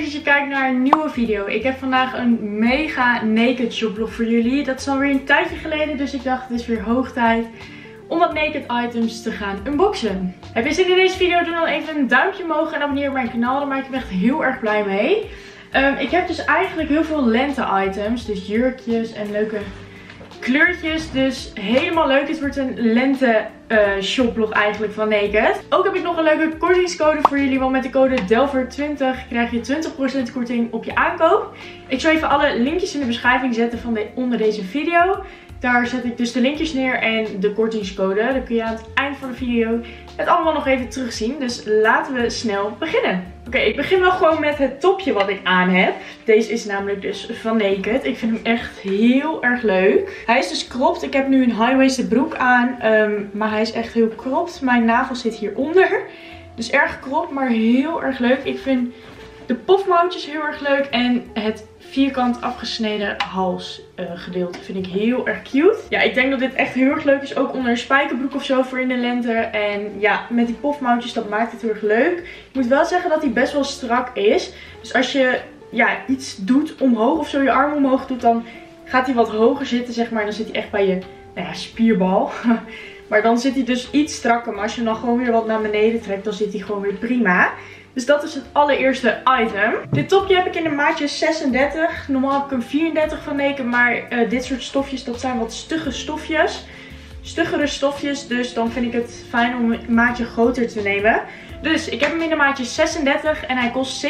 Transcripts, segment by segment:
dat je kijkt naar een nieuwe video. Ik heb vandaag een mega naked shoplog voor jullie. Dat is alweer een tijdje geleden, dus ik dacht het is weer hoog tijd om wat naked items te gaan unboxen. Heb je zin in deze video? Doe dan even een duimpje omhoog en abonneer op mijn kanaal. Daar maak ik me echt heel erg blij mee. Ik heb dus eigenlijk heel veel lente items. Dus jurkjes en leuke kleurtjes. Dus helemaal leuk. Het wordt een lente shoplog eigenlijk van Naked. Ook heb ik nog een leuke kortingscode voor jullie. Want met de code DELVER20 krijg je 20% korting op je aankoop. Ik zal even alle linkjes in de beschrijving zetten van onder deze video. Daar zet ik dus de linkjes neer en de kortingscode. Dan kun je aan het eind van de video het allemaal nog even terugzien. Dus laten we snel beginnen. Oké, ik begin wel gewoon met het topje wat ik aan heb. Deze is namelijk dus van Naked. Ik vind hem echt heel erg leuk. Hij is dus cropped. Ik heb nu een high-waisted broek aan. Maar hij is echt heel cropped. Mijn navel zit hieronder. Dus erg cropped, maar heel erg leuk. Ik vind de pofmouwtjes heel erg leuk. En het vierkant afgesneden halsgedeelte vind ik heel erg cute. Ja, ik denk dat dit echt heel erg leuk is. Ook onder een spijkerbroek of zo voor in de lente. En ja, met die pofmouwtjes, dat maakt het heel erg leuk. Ik moet wel zeggen dat hij best wel strak is. Dus als je iets doet omhoog of zo, je arm omhoog doet, dan gaat hij wat hoger zitten, zeg maar. En dan zit hij echt bij je spierbal. Maar dan zit hij dus iets strakker. Maar als je hem dan gewoon weer wat naar beneden trekt, dan zit hij gewoon weer prima. Dus dat is het allereerste item. Dit topje heb ik in de maatje 36. Normaal heb ik een 34 van Naked. Maar dit soort stofjes, dat zijn wat stugge stofjes. Stuggere stofjes. Dus dan vind ik het fijn om een maatje groter te nemen. Dus ik heb hem in de maatje 36 en hij kost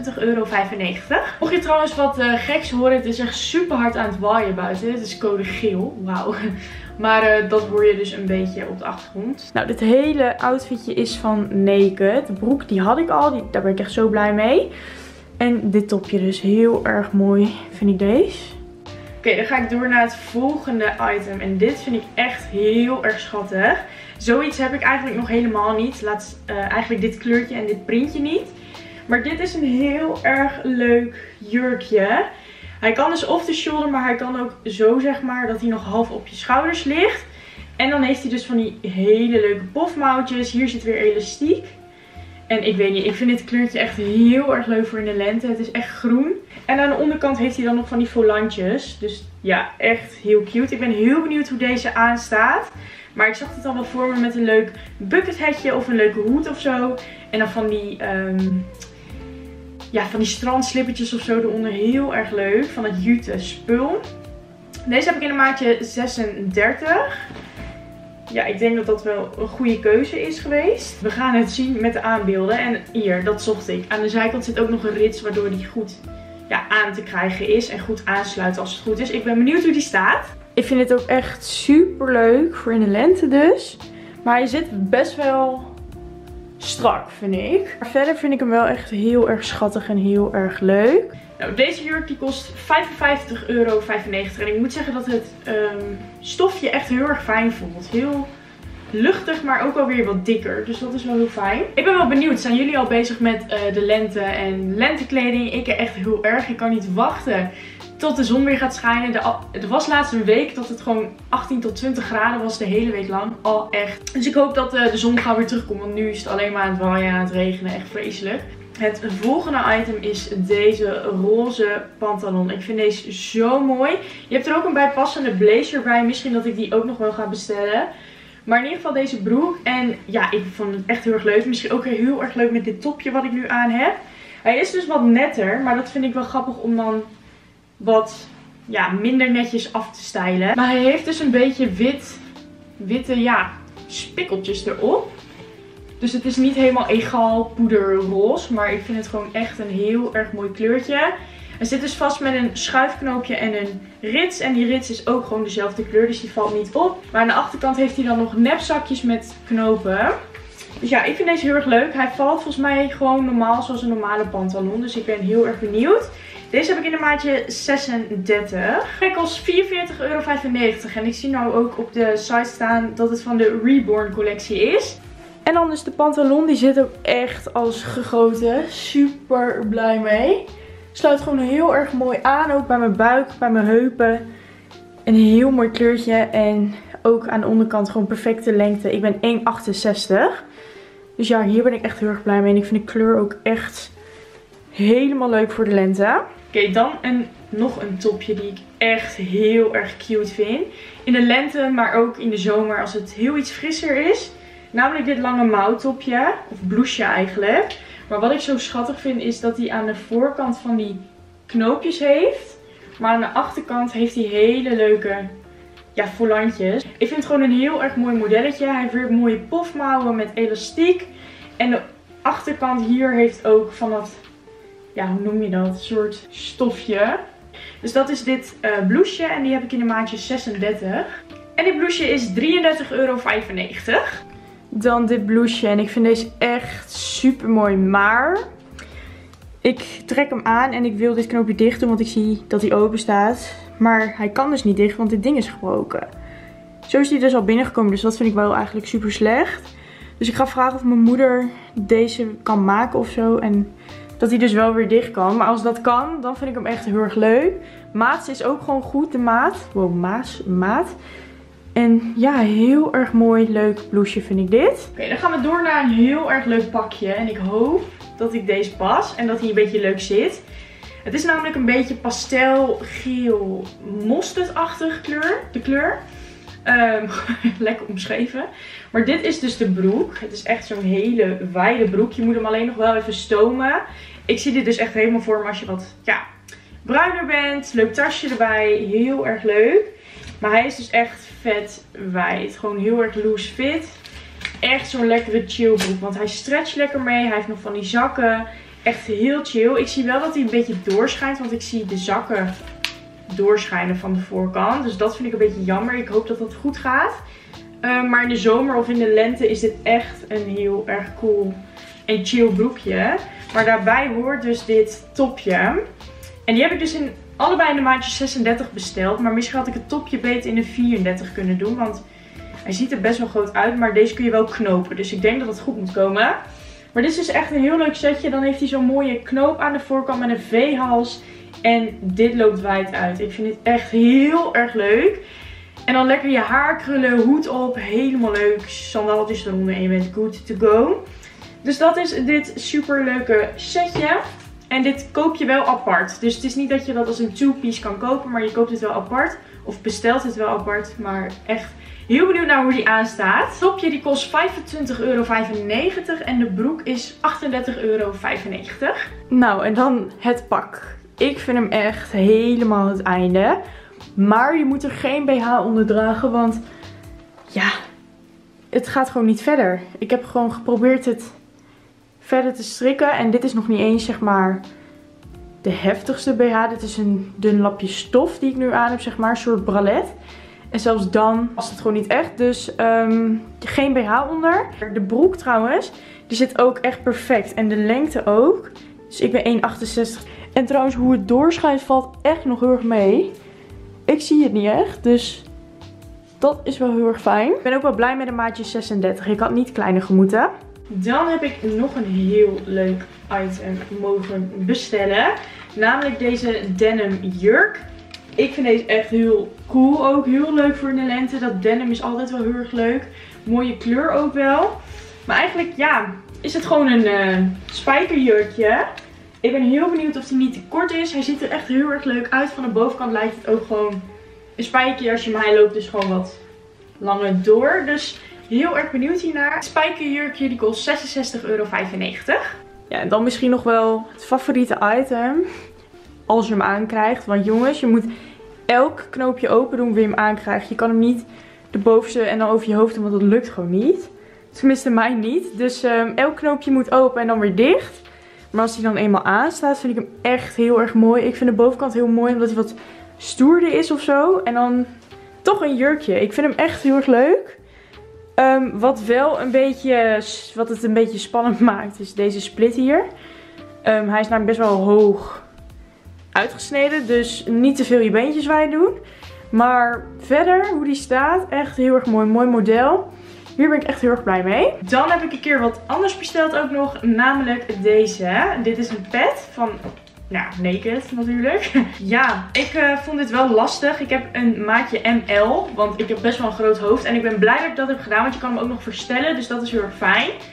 €27,95. Mocht je trouwens wat geks horen, het is echt super hard aan het waaien buiten. Het is code geel. Wauw. Maar dat hoor je dus een beetje op de achtergrond. Nou, dit hele outfitje is van Naked. De broek die had ik al. Daar ben ik echt zo blij mee. En dit topje dus heel erg mooi, vind ik deze. Oké, dan ga ik door naar het volgende item. En dit vind ik echt heel erg schattig. Zoiets heb ik eigenlijk nog helemaal niet. Eigenlijk dit kleurtje en dit printje niet. Maar dit is een heel erg leuk jurkje. Hij kan dus off the shoulder, maar hij kan ook zo, zeg maar, dat hij nog half op je schouders ligt. En dan heeft hij dus van die hele leuke pofmouwtjes. Hier zit weer elastiek. En ik weet niet, ik vind dit kleurtje echt heel erg leuk voor in de lente. Het is echt groen. En aan de onderkant heeft hij dan nog van die volantjes. Dus ja, echt heel cute. Ik ben heel benieuwd hoe deze aanstaat. Maar ik zag het al wel voor me met een leuk bucket hatje of een leuke hoed of zo. En dan van die van die strandslippertjes of zo eronder. Heel erg leuk. Van het jute spul. Deze heb ik in de maatje 36. Ja, ik denk dat dat wel een goede keuze is geweest. We gaan het zien met de aanbeelden. En hier, dat zocht ik. Aan de zijkant zit ook nog een rits waardoor die goed aan te krijgen is. En goed aansluit als het goed is. Ik ben benieuwd hoe die staat. Ik vind het ook echt super leuk voor in de lente dus. Maar hij zit best wel strak, vind ik. Maar verder vind ik hem wel echt heel erg schattig en heel erg leuk. Nou, deze jurk die kost €55,95. En ik moet zeggen dat het stofje echt heel erg fijn voelt. Heel luchtig, maar ook wel weer wat dikker. Dus dat is wel heel fijn. Ik ben wel benieuwd. Zijn jullie al bezig met de lente en lentekleding? Ik echt heel erg. Ik kan niet wachten tot de zon weer gaat schijnen. Het was laatst een week dat het gewoon 18 tot 20 graden was de hele week lang. Al echt. Dus ik hoop dat de zon gauw weer terugkomt. Want nu is het alleen maar aan het waaien en aan het regenen. Echt vreselijk. Het volgende item is deze roze pantalon. Ik vind deze zo mooi. Je hebt er ook een bijpassende blazer bij. Misschien dat ik die ook nog wel ga bestellen. Maar in ieder geval deze broek. En ja, ik vond het echt heel erg leuk. Misschien ook heel erg leuk met dit topje wat ik nu aan heb. Hij is dus wat netter. Maar dat vind ik wel grappig om dan wat minder netjes af te stylen. Maar hij heeft dus een beetje witte spikkeltjes erop. Dus het is niet helemaal egaal poederroze. Maar ik vind het gewoon echt een heel erg mooi kleurtje. Hij zit dus vast met een schuifknoopje en een rits. En die rits is ook gewoon dezelfde kleur. Dus die valt niet op. Maar aan de achterkant heeft hij dan nog nepzakjes met knopen. Dus ja, ik vind deze heel erg leuk. Hij valt volgens mij gewoon normaal zoals een normale pantalon. Dus ik ben heel erg benieuwd. Deze heb ik in de maatje 36. Hij kost €44,95. En ik zie nou ook op de site staan dat het van de Reborn collectie is. En dan dus de pantalon. Die zit ook echt als gegoten. Super blij mee. Sluit gewoon heel erg mooi aan. Ook bij mijn buik, bij mijn heupen. Een heel mooi kleurtje. En ook aan de onderkant gewoon perfecte lengte. Ik ben 1,68. Dus ja, hier ben ik echt heel erg blij mee. En ik vind de kleur ook echt helemaal leuk voor de lente. Oké, dan nog een topje die ik echt heel erg cute vind. In de lente, maar ook in de zomer als het heel iets frisser is. Namelijk dit lange mouwtopje. Of blouseje eigenlijk. Maar wat ik zo schattig vind is dat hij aan de voorkant van die knoopjes heeft. Maar aan de achterkant heeft hij hele leuke volantjes. Ik vind het gewoon een heel erg mooi modelletje. Hij heeft weer mooie pofmouwen met elastiek. En de achterkant hier heeft ook van dat, hoe noem je dat? Een soort stofje. Dus dat is dit blouseje en die heb ik in de maatje 36. En dit blouseje is €33,95. Dan dit blouseje en ik vind deze echt super mooi. Maar ik trek hem aan en ik wil dit knoopje dicht doen, want ik zie dat hij open staat. Maar hij kan dus niet dicht, want dit ding is gebroken. Zo is hij dus al binnengekomen, dus dat vind ik wel eigenlijk super slecht. Dus ik ga vragen of mijn moeder deze kan maken of zo. En dat hij dus wel weer dicht kan. Maar als dat kan, dan vind ik hem echt heel erg leuk. Maat is ook gewoon goed, de maat. Wow, maat. En ja, heel erg mooi, leuk blouseje vind ik dit. Oké, dan gaan we door naar een heel erg leuk pakje. En ik hoop dat ik deze pas en dat hij een beetje leuk zit. Het is namelijk een beetje pastelgeel mosterdachtig kleur. De kleur. Lekker omschreven. Maar dit is dus de broek. Het is echt zo'n hele wijde broek. Je moet hem alleen nog wel even stomen. Ik zie dit dus echt helemaal voor me als je wat bruiner bent. Leuk tasje erbij. Heel erg leuk. Maar hij is dus echt vet wijd. Gewoon heel erg loose fit. Echt zo'n lekkere chill broek. Want hij stretcht lekker mee. Hij heeft nog van die zakken. Echt heel chill. Ik zie wel dat hij een beetje doorschijnt. Want ik zie de zakken doorschijnen van de voorkant. Dus dat vind ik een beetje jammer. Ik hoop dat dat goed gaat. Maar in de zomer of in de lente is dit echt een heel erg cool en chill broekje. Maar daarbij hoort dus dit topje. En die heb ik dus allebei in de maatje 36 besteld. Maar misschien had ik het topje beter in de 34 kunnen doen. Want hij ziet er best wel groot uit. Maar deze kun je wel knopen. Dus ik denk dat het goed moet komen. Maar dit is dus echt een heel leuk setje. Dan heeft hij zo'n mooie knoop aan de voorkant met een V-hals. En dit loopt wijd uit. Ik vind dit echt heel erg leuk. En dan lekker je haar krullen, hoed op. Helemaal leuk. Sandaaltjes eronder en je bent good to go. Dus dat is dit super leuke setje. En dit koop je wel apart. Dus het is niet dat je dat als een two-piece kan kopen. Maar je koopt het wel apart. Of bestelt het wel apart. Maar echt heel benieuwd naar hoe die aanstaat. Het topje die kost €25,95. En de broek is €38,95. Nou, en dan het pak. Ik vind hem echt helemaal het einde. Maar je moet er geen BH onder dragen. Want ja, het gaat gewoon niet verder. Ik heb gewoon geprobeerd het verder te strikken. En dit is nog niet eens zeg maar de heftigste BH. Dit is een dun lapje stof die ik nu aan heb, zeg maar. Een soort bralette. En zelfs dan was het gewoon niet echt. Dus geen BH onder. De broek trouwens, die zit ook echt perfect. En de lengte ook. Dus ik ben 1,68. En trouwens, hoe het doorschijnt valt echt nog heel erg mee. Ik zie het niet echt, dus dat is wel heel erg fijn. Ik ben ook wel blij met een maatje 36. Ik had niet kleiner gemoeten. Dan heb ik nog een heel leuk item mogen bestellen. Namelijk deze denim jurk. Ik vind deze echt heel cool ook. Heel leuk voor in de lente. Dat denim is altijd wel heel erg leuk. Mooie kleur ook wel. Maar eigenlijk ja, is het gewoon een spijkerjurkje. Ik ben heel benieuwd of hij niet te kort is. Hij ziet er echt heel erg leuk uit. Van de bovenkant lijkt het ook gewoon een spijkerjasje. Maar hij loopt dus gewoon wat langer door. Dus heel erg benieuwd hiernaar. Het spijkerjurkje die kost €66,95. Ja, en dan misschien nog wel het favoriete item. Als je hem aankrijgt. Want jongens, je moet elk knoopje open doen wie je hem aankrijgt. Je kan hem niet de bovenste en dan over je hoofd doen. Want dat lukt gewoon niet. Tenminste mij niet. Dus elk knoopje moet open en dan weer dicht. Maar als hij dan eenmaal aanstaat, vind ik hem echt heel erg mooi. Ik vind de bovenkant heel mooi, omdat hij wat stoerder is of zo. En dan toch een jurkje. Ik vind hem echt heel erg leuk. Wat het een beetje spannend maakt, is deze split hier. Hij is namelijk best wel hoog uitgesneden. Dus niet te veel je beentjes wijd doen. Maar verder, hoe die staat, echt heel erg mooi. Mooi model. Hier ben ik echt heel erg blij mee. Dan heb ik een keer wat anders besteld ook nog. Namelijk deze. Dit is een pet van Naked natuurlijk. Ja, ik vond dit wel lastig. Ik heb een maatje ML. Want ik heb best wel een groot hoofd. En ik ben blij dat ik dat heb gedaan. Want je kan hem ook nog verstellen. Dus dat is heel erg fijn.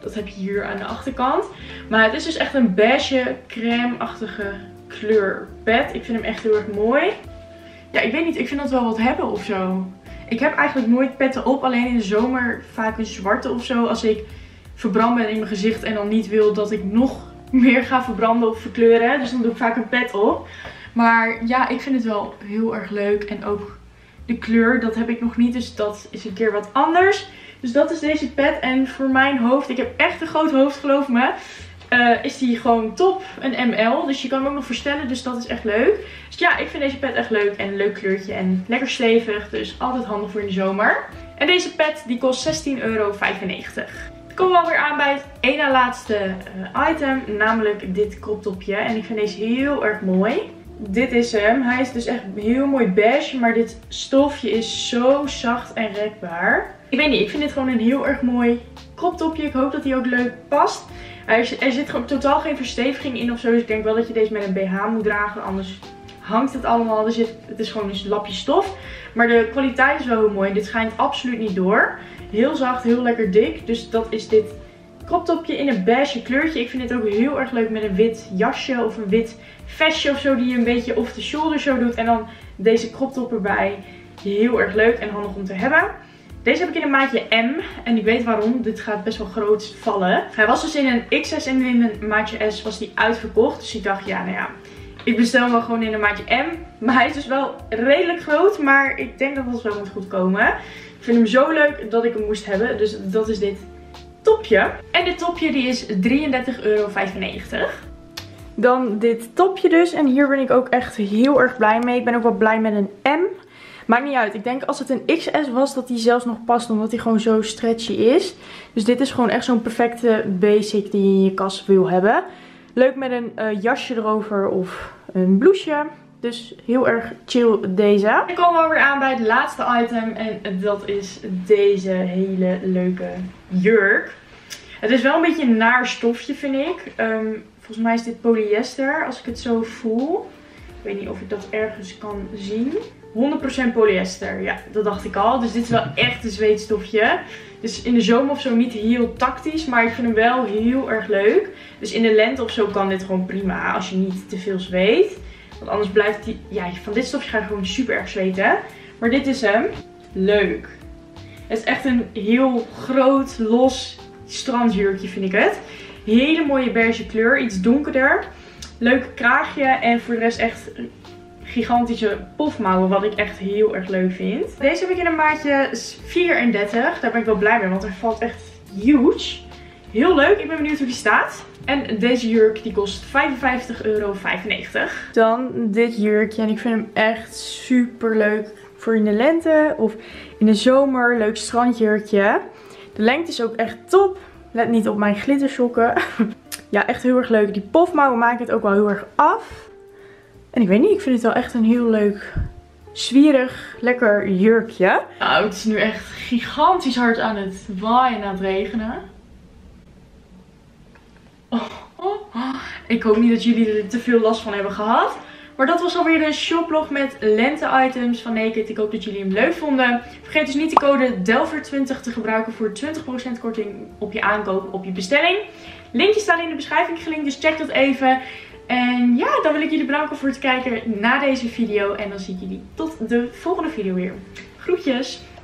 Dat heb je hier aan de achterkant. Maar het is dus echt een beige crème-achtige kleur pet. Ik vind hem echt heel erg mooi. Ja, ik weet niet. Ik vind dat wel wat hebben of zo. Ik heb eigenlijk nooit petten op. Alleen in de zomer vaak een zwarte of zo. Als ik verbrand ben in mijn gezicht en dan niet wil dat ik nog meer ga verbranden of verkleuren. Dus dan doe ik vaak een pet op. Maar ja, ik vind het wel heel erg leuk. En ook de kleur, dat heb ik nog niet. Dus dat is een keer wat anders. Dus dat is deze pet. En voor mijn hoofd, ik heb echt een groot hoofd, geloof me. Is die gewoon top. Een ML. Dus je kan hem ook nog verstellen. Dus dat is echt leuk. Dus ja, ik vind deze pet echt leuk. En een leuk kleurtje. En lekker stevig. Dus altijd handig voor in de zomer. En deze pet die kost €16,95. Dan komen we alweer aan bij het één na laatste item. Namelijk dit crop topje. En ik vind deze heel erg mooi. Dit is hem. Hij is dus echt heel mooi beige. Maar dit stofje is zo zacht en rekbaar. Ik weet niet. Ik vind dit gewoon een heel erg mooi crop topje. Ik hoop dat hij ook leuk past. Er zit gewoon totaal geen versteviging in of zo. Dus ik denk wel dat je deze met een BH moet dragen. Anders hangt het allemaal. Het is gewoon een lapje stof. Maar de kwaliteit is wel heel mooi. Dit schijnt absoluut niet door. Heel zacht, heel lekker dik. Dus dat is dit crop topje in een beige kleurtje. Ik vind dit ook heel erg leuk met een wit jasje of een wit vestje of zo. Die je een beetje off the shoulder zo doet. En dan deze crop top erbij. Heel erg leuk en handig om te hebben. Deze heb ik in een maatje M. En ik weet waarom. Dit gaat best wel groot vallen. Hij was dus in een XS en in een maatje S was die uitverkocht. Dus ik dacht, ja, nou ja, ik bestel hem wel gewoon in een maatje M. Maar hij is dus wel redelijk groot. Maar ik denk dat het wel moet goed komen. Ik vind hem zo leuk dat ik hem moest hebben. Dus dat is dit topje. En dit topje die is €33,95. Dan dit topje dus. En hier ben ik ook echt heel erg blij mee. Ik ben ook wel blij met een M. Maakt niet uit. Ik denk als het een XS was dat die zelfs nog past. Omdat hij gewoon zo stretchy is. Dus dit is gewoon echt zo'n perfecte basic die je in je kast wil hebben. Leuk met een jasje erover of een blouseje. Dus heel erg chill deze. Dan komen we weer aan bij het laatste item. En dat is deze hele leuke jurk. Het is wel een beetje een naar stofje, vind ik. Volgens mij is dit polyester als ik het zo voel. Ik weet niet of ik dat ergens kan zien. 100% polyester. Ja, dat dacht ik al. Dus dit is wel echt een zweetstofje. Dus in de zomer of zo niet heel tactisch. Maar ik vind hem wel heel erg leuk. Dus in de lente of zo kan dit gewoon prima. Als je niet te veel zweet. Want anders blijft die... Ja, van dit stofje ga je gewoon super erg zweten. Maar dit is hem. Leuk. Het is echt een heel groot, los strandjurkje vind ik het. Hele mooie beige kleur. Iets donkerder. Leuk kraagje. En voor de rest echt gigantische pofmouwen. Wat ik echt heel erg leuk vind. Deze heb ik in een maatje 34. Daar ben ik wel blij mee. Want hij valt echt huge. Heel leuk. Ik ben benieuwd hoe die staat. En deze jurk die kost €55,95. Dan dit jurkje. En ik vind hem echt super leuk voor in de lente of in de zomer. Leuk strandjurkje. De lengte is ook echt top. Let niet op mijn glittersokken. Ja, echt heel erg leuk. Die pofmouwen maken het ook wel heel erg af. En ik weet niet, ik vind het wel echt een heel leuk, zwierig, lekker jurkje. Nou, het is nu echt gigantisch hard aan het waaien en aan het regenen. Ik hoop niet dat jullie er te veel last van hebben gehad. Maar dat was alweer de shoplog met lente items van Naked. Ik hoop dat jullie hem leuk vonden. Vergeet dus niet de code DELVER20 te gebruiken voor 20% korting op je aankoop op je bestelling. Linkjes staan in de beschrijving gelinkt, dus check dat even. En ja, dan wil ik jullie bedanken voor het kijken naar deze video. En dan zie ik jullie tot de volgende video weer. Groetjes!